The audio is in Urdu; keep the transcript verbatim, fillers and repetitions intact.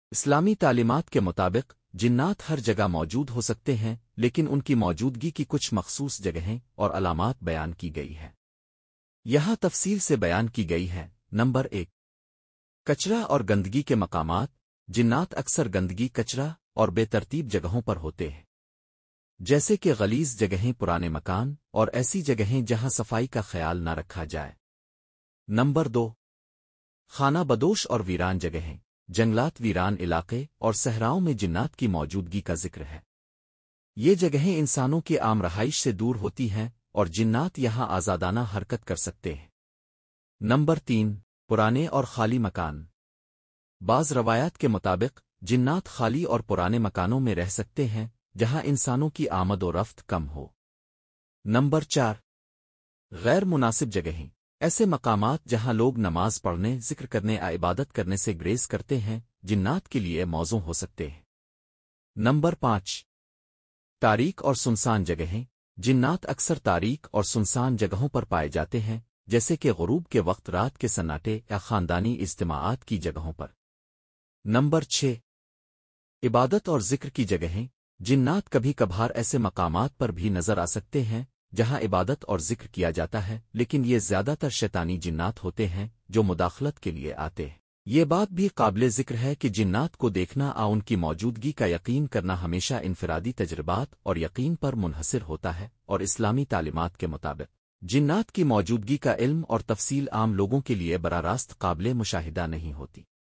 اسلامی تعلیمات کے مطابق جنات ہر جگہ موجود ہو سکتے ہیں، لیکن ان کی موجودگی کی کچھ مخصوص جگہیں اور علامات بیان کی گئی ہیں۔ یہاں تفصیل سے بیان کی گئی ہے۔ نمبر ایک، کچرا اور گندگی کے مقامات۔ جنات اکثر گندگی، کچرا اور بے ترتیب جگہوں پر ہوتے ہیں، جیسے کہ غلیظ جگہیں، پرانے مکان اور ایسی جگہیں جہاں صفائی کا خیال نہ رکھا جائے۔ نمبر دو، خانہ بدوش اور ویران جگہیں۔ جنگلات، ویران علاقے اور صحراؤں میں جنات کی موجودگی کا ذکر ہے۔ یہ جگہیں انسانوں کی عام رہائش سے دور ہوتی ہیں اور جنات یہاں آزادانہ حرکت کر سکتے ہیں۔ نمبر تین، پرانے اور خالی مکان۔ بعض روایات کے مطابق جنات خالی اور پرانے مکانوں میں رہ سکتے ہیں جہاں انسانوں کی آمد و رفت کم ہو۔ نمبر چار، غیر مناسب جگہیں۔ ایسے مقامات جہاں لوگ نماز پڑھنے، ذکر کرنے یا عبادت کرنے سے گریز کرتے ہیں، جنات کے لیے موزوں ہو سکتے ہیں۔ نمبر پانچ، تاریک اور سنسان جگہیں۔ جنات اکثر تاریک اور سنسان جگہوں پر پائے جاتے ہیں، جیسے کہ غروب کے وقت، رات کے سناٹے یا خاندانی اجتماعات کی جگہوں پر۔ نمبر چھ، عبادت اور ذکر کی جگہیں۔ جنات کبھی کبھار ایسے مقامات پر بھی نظر آ سکتے ہیں جہاں عبادت اور ذکر کیا جاتا ہے، لیکن یہ زیادہ تر شیطانی جنات ہوتے ہیں جو مداخلت کے لیے آتے ہیں۔ یہ بات بھی قابل ذکر ہے کہ جنات کو دیکھنا آ ان کی موجودگی کا یقین کرنا ہمیشہ انفرادی تجربات اور یقین پر منحصر ہوتا ہے، اور اسلامی تعلیمات کے مطابق جنات کی موجودگی کا علم اور تفصیل عام لوگوں کے لیے براہ راست قابل مشاہدہ نہیں ہوتی۔